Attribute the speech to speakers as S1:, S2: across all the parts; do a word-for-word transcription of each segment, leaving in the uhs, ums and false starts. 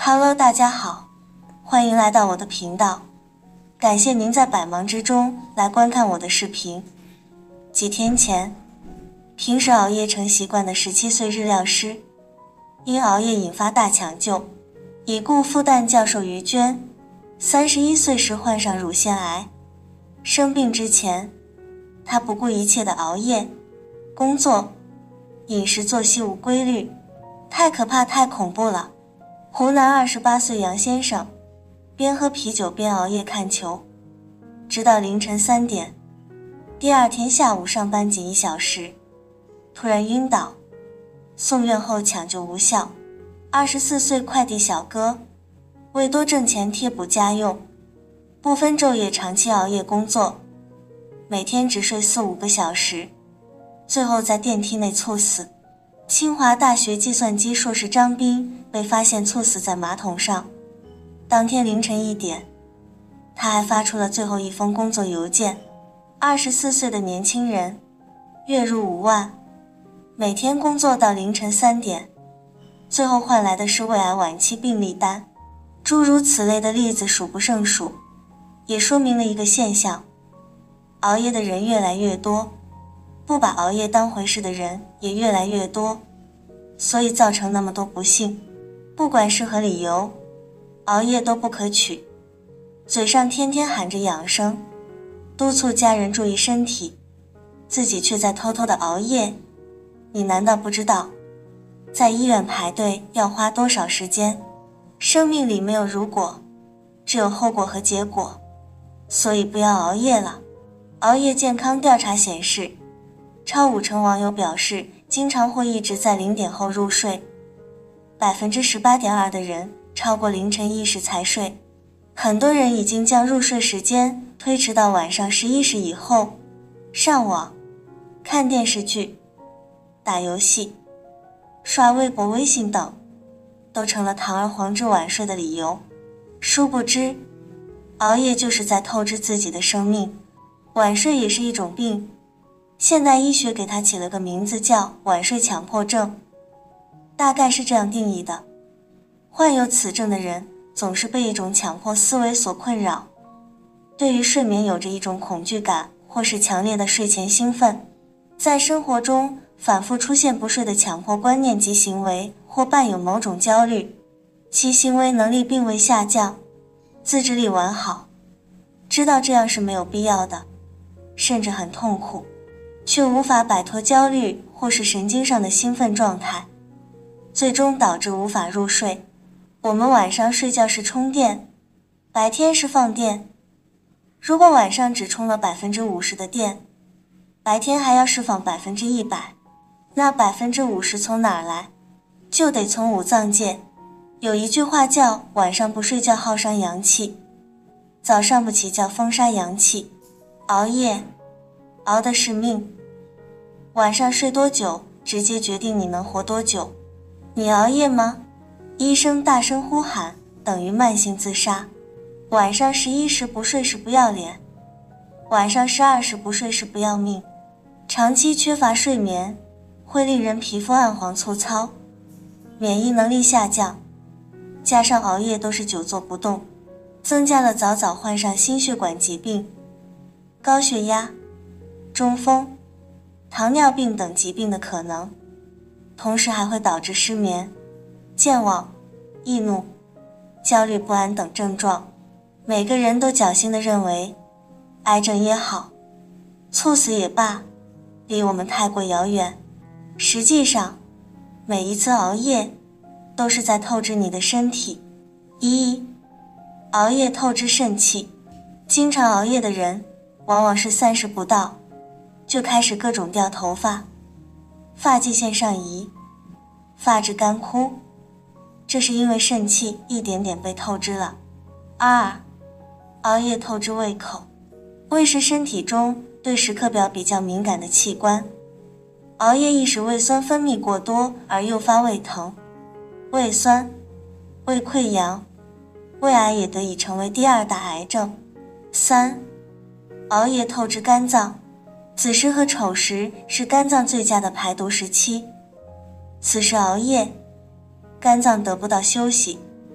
S1: Hello， 大家好，欢迎来到我的频道，感谢您在百忙之中来观看我的视频。几天前，平时熬夜成习惯的十七岁日料师，因熬夜引发大抢救，已故复旦教授于娟，三十一岁时患上乳腺癌。生病之前，他不顾一切的熬夜、工作、饮食作息无规律，太可怕太恐怖了。湖南二十八岁杨先生，边喝啤酒边熬夜看球，直到凌晨三点。第二天下午上班仅一小时，突然晕倒，送院后抢救无效。二十四岁快递小哥，为多挣钱贴补家用，不分昼夜长期熬夜工作，每天只睡四五个小时，最后在电梯内猝死。清华大学计算机硕士张斌被发现猝死在马桶上。当天凌晨一点，他还发出了最后一封工作邮件。二十四岁的年轻人，月入五万，每天工作到凌晨三点，最后换来的是胃癌晚期病历单。诸如此类的例子数不胜数，也说明了一个现象：熬夜的人越来越多，不把熬夜当回事的人也越来越多，所以造成那么多不幸。不管是何理由，熬夜都不可取。嘴上天天喊着养生，督促家人注意身体，自己却在偷偷的熬夜。你难道不知道，在医院排队要花多少时间？生命里没有如果，只有后果和结果。所以不要熬夜了。熬夜健康调查显示，超五成网友表示经常或一直在零点后入睡， 百分之十八点二 的人超过凌晨一时才睡。很多人已经将入睡时间推迟到晚上十一时以后，上网、看电视剧、打游戏、刷微博微信等，都成了堂而皇之晚睡的理由。殊不知，熬夜就是在透支自己的生命。晚睡也是一种病，现代医学给它起了个名字叫晚睡强迫症，大概是这样定义的：患有此症的人总是被一种强迫思维所困扰，对于睡眠有着一种恐惧感，或是强烈的睡前兴奋，在生活中反复出现不睡的强迫观念及行为，或伴有某种焦虑，其行为能力并未下降，自制力完好，知道这样是没有必要的，甚至很痛苦，却无法摆脱焦虑或是神经上的兴奋状态，最终导致无法入睡。我们晚上睡觉是充电，白天是放电。如果晚上只充了 百分之五十 的电，白天还要释放 百分之百， 那 百分之五十 从哪儿来？就得从五脏界。有一句话叫晚上不睡觉耗伤阳气，早上不起觉风杀阳气。熬夜熬的是命，晚上睡多久直接决定你能活多久。你熬夜吗？医生大声呼喊等于慢性自杀。晚上十一时不睡是不要脸，晚上十二时不睡是不要命。长期缺乏睡眠会令人皮肤暗黄粗糙，免疫能力下降，加上熬夜都是久坐不动，增加了早早患上心血管疾病、高血压、中风、糖尿病等疾病的可能，同时还会导致失眠、健忘、易怒、焦虑不安等症状。每个人都侥幸地认为，癌症也好，猝死也罢，离我们太过遥远。实际上，每一次熬夜都是在透支你的身体。一、熬夜透支肾气。经常熬夜的人往往是三十不到就开始各种掉头发，发际线上移，发质干枯，这是因为肾气一点点被透支了。二、熬夜透支胃口。胃是身体中对时刻表比较敏感的器官，熬夜易使胃酸分泌过多而诱发胃疼、胃酸、胃溃疡，胃癌也得以成为第二大癌症。三、熬夜透支肝脏。子时和丑时是肝脏最佳的排毒时期，此时熬夜，肝脏得不到休息，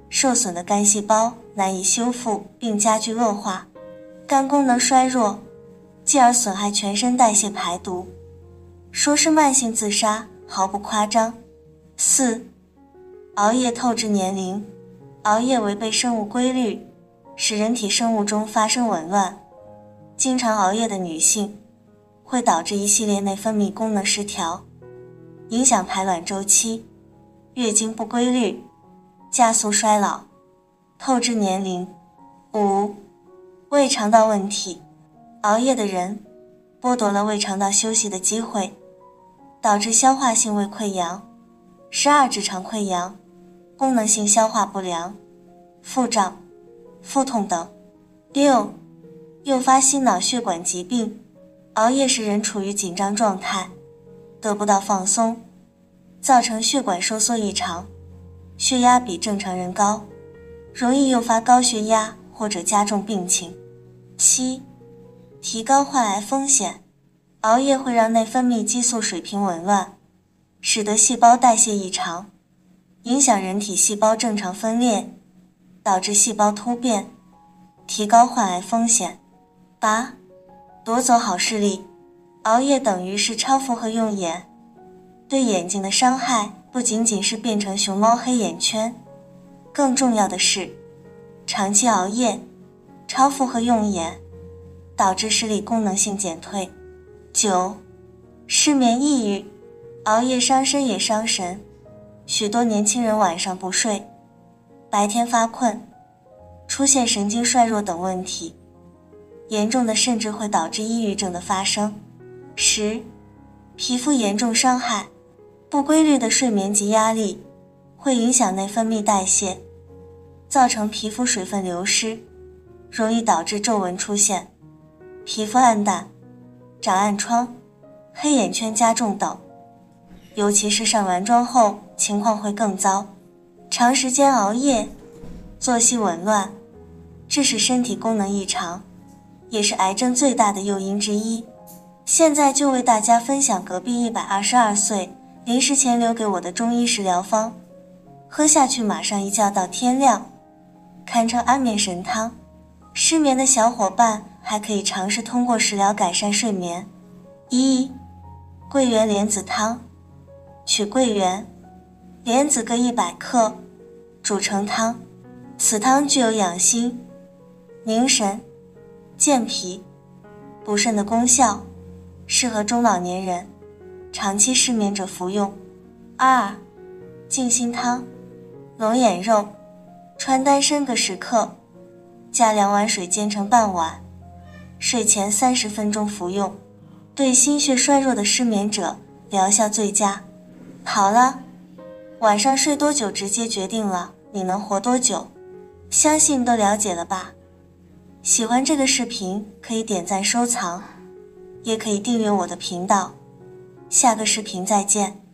S1: 受损的肝细胞难以修复并加剧恶化，肝功能衰弱，继而损害全身代谢排毒。说是慢性自杀毫不夸张。四、熬夜透支年龄。熬夜违背生物规律，使人体生物钟发生紊乱。经常熬夜的女性会导致一系列内分泌功能失调，影响排卵周期，月经不规律，加速衰老，透支年龄。五、胃肠道问题。熬夜的人剥夺了胃肠道休息的机会，导致消化性胃溃疡、十二指肠溃疡、功能性消化不良、腹胀、腹痛等。六、诱发心脑血管疾病。熬夜使人处于紧张状态，得不到放松，造成血管收缩异常，血压比正常人高，容易诱发高血压或者加重病情。七、提高患癌风险。熬夜会让内分泌激素水平紊乱，使得细胞代谢异常，影响人体细胞正常分裂，导致细胞突变，提高患癌风险。八、夺走好视力。熬夜等于是超负荷用眼，对眼睛的伤害不仅仅是变成熊猫黑眼圈，更重要的是，长期熬夜、超负荷用眼，导致视力功能性减退。九、失眠抑郁。熬夜伤身也伤神，许多年轻人晚上不睡，白天发困，出现神经衰弱等问题，严重的甚至会导致抑郁症的发生。十、皮肤严重伤害。不规律的睡眠及压力会影响内分泌代谢，造成皮肤水分流失，容易导致皱纹出现，皮肤暗淡、长暗疮、黑眼圈加重等。尤其是上完妆后，情况会更糟。长时间熬夜，作息紊乱，致使身体功能异常，也是癌症最大的诱因之一。现在就为大家分享隔壁一百二十二岁临时前留给我的中医食疗方，喝下去马上一觉到天亮，堪称安眠神汤。失眠的小伙伴还可以尝试通过食疗改善睡眠。一、桂圆莲子汤。取桂圆、莲子各一百克，煮成汤。此汤具有养心、凝神、健脾、补肾的功效，适合中老年人、长期失眠者服用。二、静心汤。龙眼肉、川丹参各十克，加两碗水煎成半碗，睡前三十分钟服用，对心血衰弱的失眠者疗效最佳。好了，晚上睡多久直接决定了你能活多久，相信都了解了吧？喜欢这个视频可以点赞收藏，也可以订阅我的频道。下个视频再见。